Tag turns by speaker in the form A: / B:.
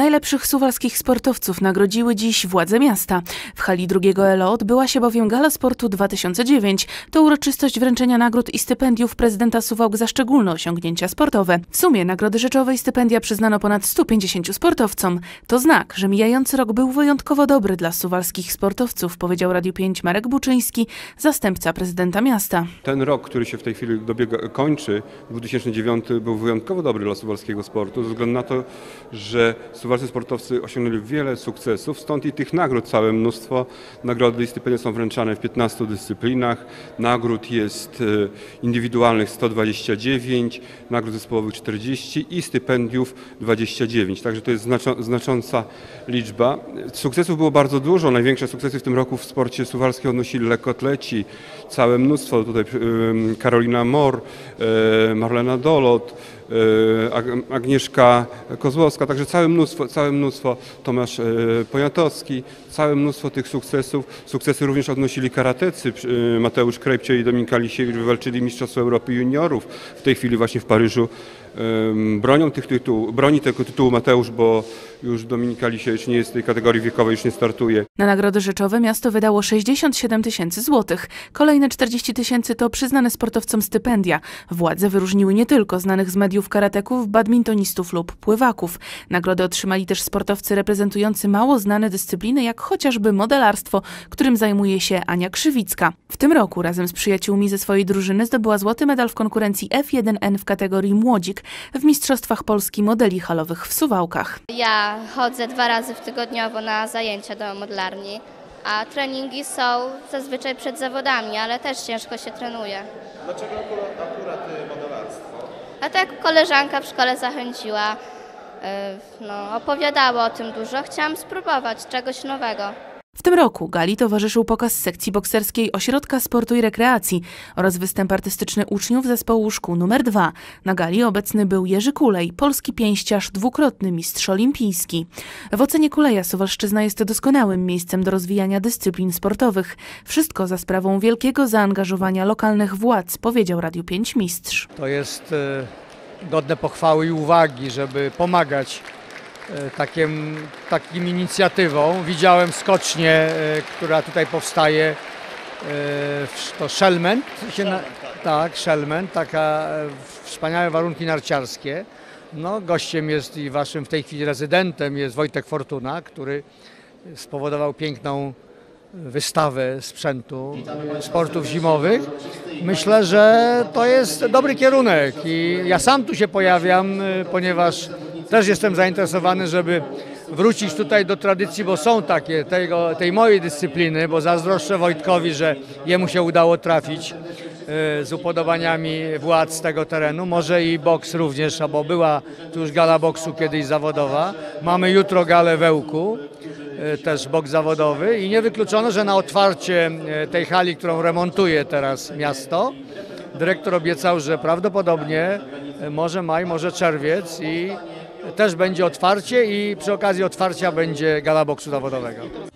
A: Najlepszych suwalskich sportowców nagrodziły dziś władze miasta. W hali drugiego ELO odbyła się bowiem Gala Sportu 2009. To uroczystość wręczenia nagród i stypendiów prezydenta Suwałk za szczególne osiągnięcia sportowe. W sumie nagrody rzeczowe i stypendia przyznano ponad 150 sportowcom. To znak, że mijający rok był wyjątkowo dobry dla suwalskich sportowców, powiedział Radiu 5 Marek Buczyński, zastępca prezydenta miasta.
B: Ten rok, który się w tej chwili kończy, 2009, był wyjątkowo dobry dla suwalskiego sportu, ze względu na to, że suwalscy sportowcy osiągnęli wiele sukcesów, stąd i tych nagród całe mnóstwo. Nagrody i stypendia są wręczane w 15 dyscyplinach, nagród jest indywidualnych 129, nagród zespołowych 40 i stypendiów 29, także to jest znacząca liczba. Sukcesów było bardzo dużo, największe sukcesy w tym roku w sporcie suwalskim odnosili lekkoatleci, całe mnóstwo, tutaj Karolina Mor, Marlena Dolot, Agnieszka Kozłowska, także całe mnóstwo, Tomasz Poniatowski, całe mnóstwo tych sukcesów. Sukcesy również odnosili karatecy, Mateusz Krejpcie i Dominika Lisiewicz wywalczyli Mistrzostwo Europy Juniorów. W tej chwili właśnie w Paryżu broni tego tytułu Mateusz, bo już Dominika Lisiewicz nie jest w tej kategorii wiekowej, już nie startuje.
A: Na nagrody rzeczowe miasto wydało 67 tysięcy złotych. Kolejne 40 tysięcy to przyznane sportowcom stypendia. Władze wyróżniły nie tylko znanych z mediów karateków, badmintonistów lub pływaków. Nagrody otrzymali też sportowcy reprezentujący mało znane dyscypliny, jak chociażby modelarstwo, którym zajmuje się Ania Krzywicka. W tym roku razem z przyjaciółmi ze swojej drużyny zdobyła złoty medal w konkurencji F1N w kategorii młodzik w Mistrzostwach Polski modeli halowych w Suwałkach.
C: Ja chodzę 2 razy tygodniowo na zajęcia do modelarni, a treningi są zazwyczaj przed zawodami, ale też ciężko się trenuje.
D: Dlaczego akurat modelarstwo?
C: A tak koleżanka w szkole zachęciła, opowiadała o tym dużo, chciałam spróbować czegoś nowego.
A: W tym roku gali towarzyszył pokaz sekcji bokserskiej Ośrodka Sportu i Rekreacji oraz występ artystyczny uczniów zespołu szkół nr 2. Na gali obecny był Jerzy Kulej, polski pięściarz, dwukrotny mistrz olimpijski. W ocenie Kuleja Suwalszczyzna jest doskonałym miejscem do rozwijania dyscyplin sportowych. Wszystko za sprawą wielkiego zaangażowania lokalnych władz, powiedział Radiu 5 mistrz.
E: To jest godne pochwały i uwagi, żeby pomagać takim inicjatywom. Widziałem skocznię, która tutaj powstaje, to Szelment, tak, Szelment, taka wspaniałe warunki narciarskie. No, gościem jest i waszym w tej chwili rezydentem jest Wojtek Fortuna, który spowodował piękną wystawę sprzętu sportów zimowych. Myślę, że to jest dobry kierunek i ja sam tu się pojawiam, ponieważ też jestem zainteresowany, żeby wrócić tutaj do tradycji, bo są takie, tej mojej dyscypliny, bo zazdroszczę Wojtkowi, że jemu się udało trafić z upodobaniami władz tego terenu. Może i boks również, bo była tu już gala boksu kiedyś zawodowa. Mamy jutro galę w Ełku, też boks zawodowy i niewykluczono, że na otwarcie tej hali, którą remontuje teraz miasto, dyrektor obiecał, że prawdopodobnie może maj, może czerwiec i też będzie otwarcie i przy okazji otwarcia będzie gala boksu zawodowego.